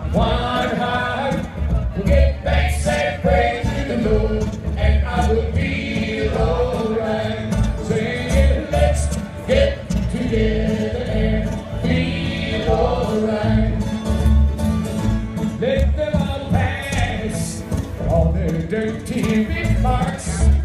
One heart, we'll get back, say praise to the Lord, and I will feel alright. Saying, let's get together and feel alright. Let them all pass all their dirty remarks.